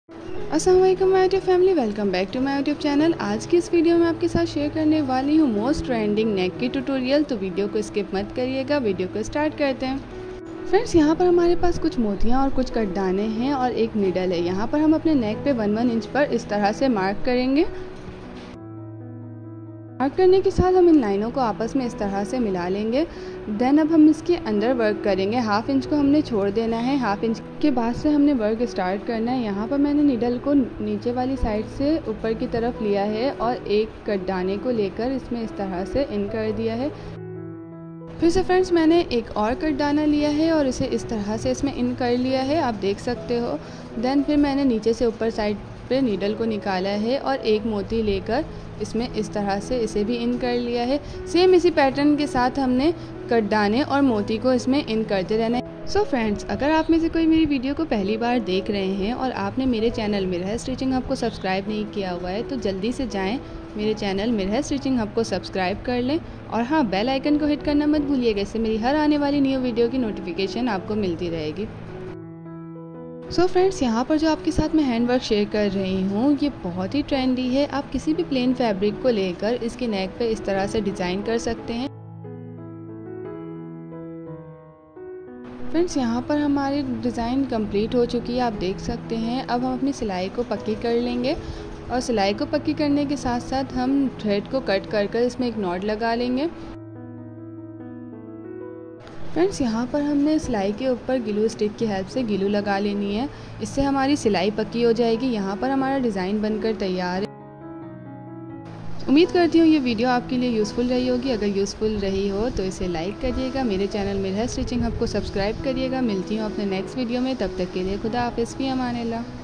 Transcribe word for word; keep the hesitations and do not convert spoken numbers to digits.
अस्सलाम वालेकुम my YouTube family, welcome back to my YouTube channel. आज की इस वीडियो में आपके साथ शेयर करने वाली हूँ मोस्ट ट्रेंडिंग नेक की ट्यूटोरियल। तो वीडियो को स्किप मत करिएगा, वीडियो को स्टार्ट करते हैं। फ्रेंड्स, यहाँ पर हमारे पास कुछ मोतियाँ और कुछ कटदाने हैं और एक नीडल है। यहाँ पर हम अपने नेक पे वन वन इंच पर इस तरह से मार्क करेंगे। मार्क करने के साथ हम इन लाइनों को आपस में इस तरह से मिला लेंगे। देन अब हम इसके अंदर वर्क करेंगे। हाफ इंच को हमने छोड़ देना है। हाफ इंच के बाद से हमने वर्क स्टार्ट करना है। यहाँ पर मैंने नीडल को नीचे वाली साइड से ऊपर की तरफ लिया है और एक कटदाने को लेकर इसमें इस तरह से इन कर दिया है। फिर से फ्रेंड्स, मैंने एक और कटदाना लिया है और इसे इस तरह से इसमें इन कर लिया है, आप देख सकते हो। देन फिर मैंने नीचे से ऊपर साइड पे नीडल को निकाला है और एक मोती लेकर इसमें इस तरह से इसे भी इन कर लिया है। सेम इसी पैटर्न के साथ हमने कटदाने और मोती को इसमें इन करते रहना है। सो so फ्रेंड्स, अगर आप में से कोई मेरी वीडियो को पहली बार देख रहे हैं और आपने मेरे चैनल मिरहर स्टिचिंग हब को सब्सक्राइब नहीं किया हुआ है तो जल्दी से जाएं मेरे चैनल मिरहर स्टिचिंग हब को सब्सक्राइब कर लें। और हाँ, बेल आइकन को हिट करना मत भूलिएगा, इससे मेरी हर आने वाली न्यू वीडियो की नोटिफिकेशन आपको मिलती रहेगी। सो so फ्रेंड्स, यहाँ पर जो आपके साथ मैं हैंड वर्क शेयर कर रही हूँ ये बहुत ही ट्रेंडी है। आप किसी भी प्लेन फैब्रिक को लेकर इसके नेक पे इस तरह से डिज़ाइन कर सकते हैं। फ्रेंड्स, यहाँ पर हमारी डिज़ाइन कंप्लीट हो चुकी है, आप देख सकते हैं। अब हम अपनी सिलाई को पक्की कर लेंगे और सिलाई को पक्की करने के साथ साथ हम थ्रेड को कट कर कर इसमें एक नॉट लगा लेंगे। फ्रेंड्स, यहाँ पर हमने सिलाई के ऊपर ग्लू स्टिक की हेल्प से ग्लू लगा लेनी है, इससे हमारी सिलाई पक्की हो जाएगी। यहाँ पर हमारा डिज़ाइन बनकर तैयार है। उम्मीद करती हूँ ये वीडियो आपके लिए यूज़फुल रही होगी। अगर यूज़फुल रही हो तो इसे लाइक करिएगा, मेरे चैनल मिरहर स्टिचिंग हब को सब्सक्राइब करिएगा। मिलती हूँ अपने नेक्स्ट वीडियो में, तब तक के लिए खुदा हाफिज़, फ़ी अमान अल्लाह।